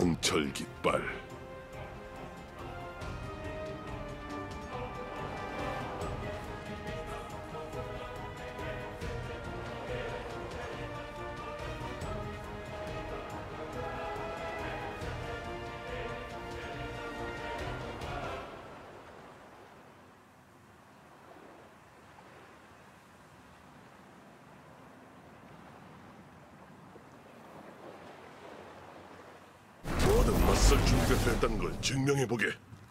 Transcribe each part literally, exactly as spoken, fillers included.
강철 깃발. 모든 맞설 준비가 됐다는 걸 증명해보게.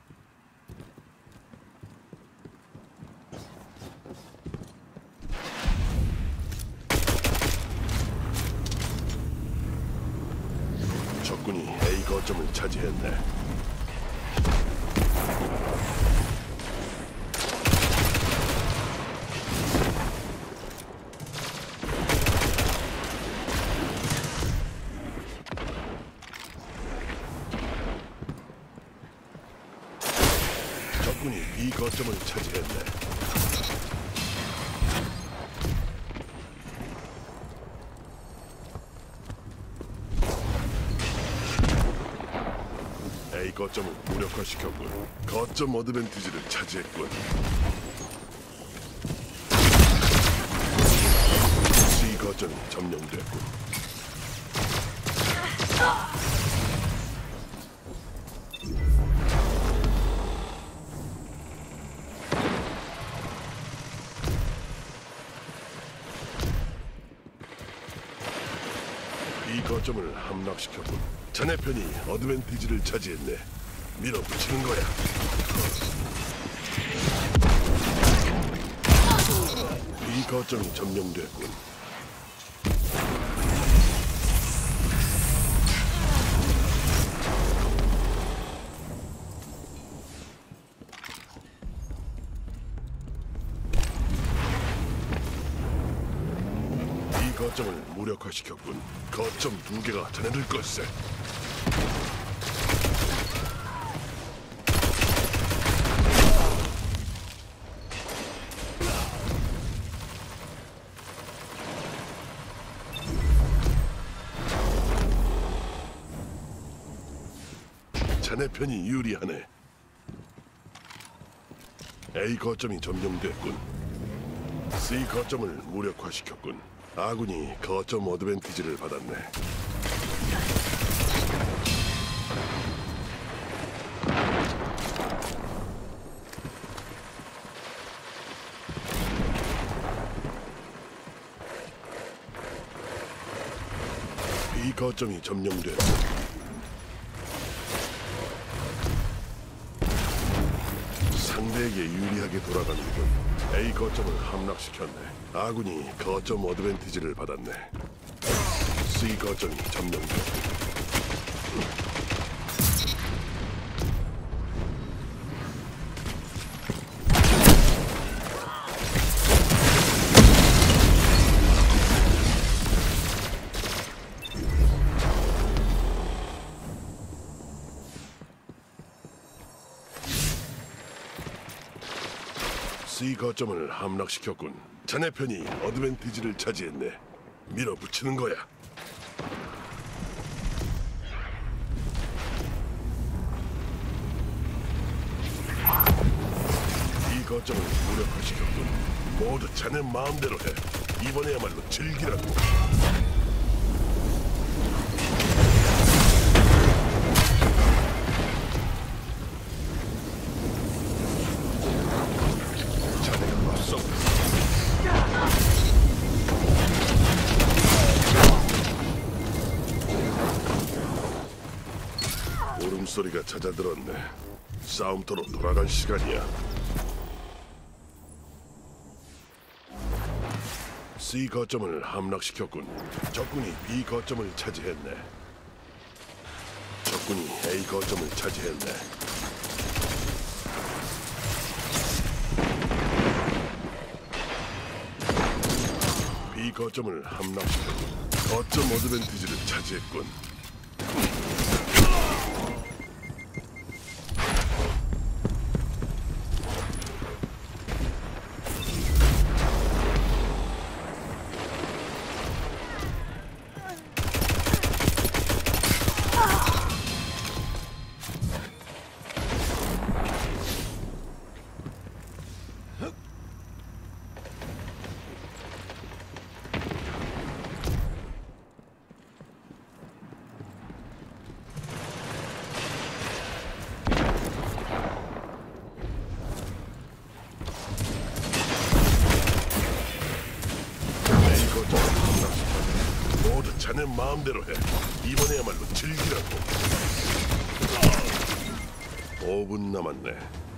적군이 A 거점을 차지했네. 적군이 B 거점을 차지했네. A 거점을 무력화시켰군. 거점 어드밴티지를 차지했군. C 거점이 점령됐군. 이 거점을 함락시켰군. 자네 편이 어드밴티지를 차지했네. 밀어붙이는 거야. 이 거점이 점령됐군. 이 거점을 무력화시켰군. 거점 두 개가 자네들 걸세. 자네 편이 유리하네. A 거점이 점령됐군. C 거점을 무력화시켰군. 아군이 거점 어드밴티지를 받았네. B 거점이 점령됐군. 상대에게 유리하게 돌아가는군. A 거점을 함락시켰네. 아군이 거점 어드밴티지를 받았네. C 거점이 점령됐고. C 거점을 함락시켰군. 자네 편이 어드밴티지를 차지했네. 밀어붙이는 거야. 이 거점을 무력화시켰군. 모두 자네 마음대로 해. 이번에야말로 즐기라고. 울음소리가 잦아들었네. 싸움터로 돌아갈 시간이야. C 거점을 함락시켰군. 적군이 B 거점을 차지했네. 적군이 A 거점을 차지했네. B 거점을 함락시켰군. 거점 어드밴티지를 차지했군. 자네 마음대로 해. 이번에야말로 즐기라고. 오 분 남았네.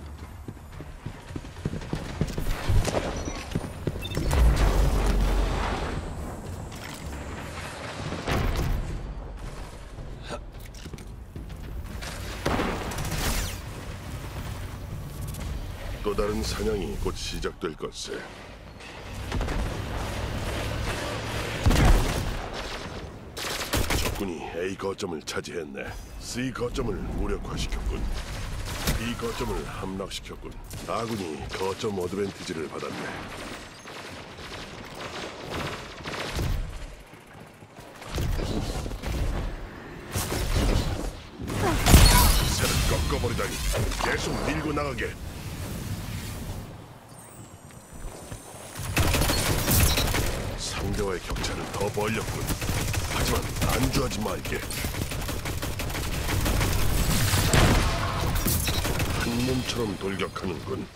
또 다른 사냥이 곧 시작될 것세. 적군이 A 거점을 차지했네. C 거점을 무력화시켰군. B 거점을 함락시켰군. 아군이 거점 어드밴티지를 받았네. 새를 꺾어버리다니. 계속 밀고 나가게. 상대와의 격차를 더 벌렸군. 하지만 안주하지 말게. 한 몸처럼 돌격하는군.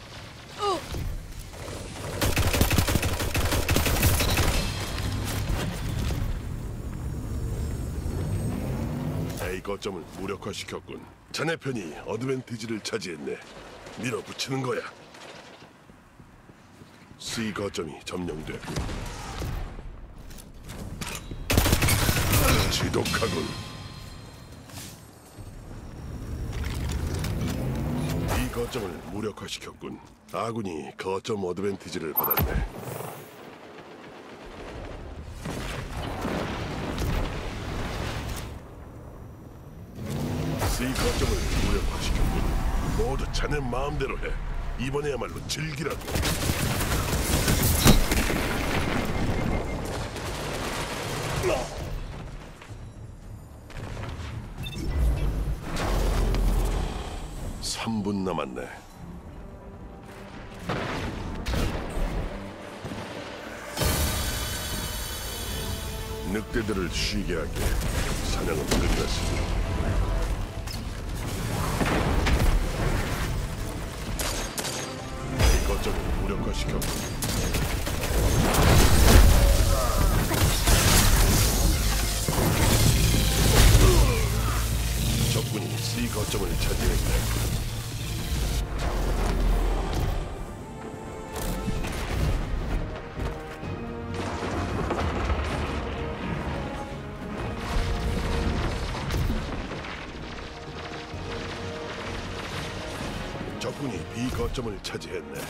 A 거점을 무력화시켰군. 자네 편이 어드밴티지를 차지했네. 밀어붙이는 거야. C 거점이 점령됐군. 지독하군. 이 거점을 무력화시켰군. 아군이 거점 어드밴티지를 받았네. C 거점을 무력화시켰군. 모두 자네 마음대로 해. 이번에야말로 즐기라고. 삼 분 남았네. 늑대들을 쉬게 하게. 사냥은 끝났으니. 이 거점을 무력화시켰군. 적군이 C 거점을 차지했네. 적군이 B 거점을 차지했네.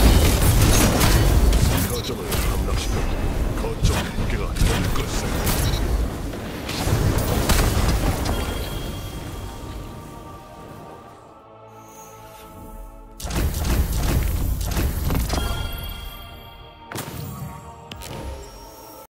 C 거점을 함락시켰고 거점 무게가 될 것을.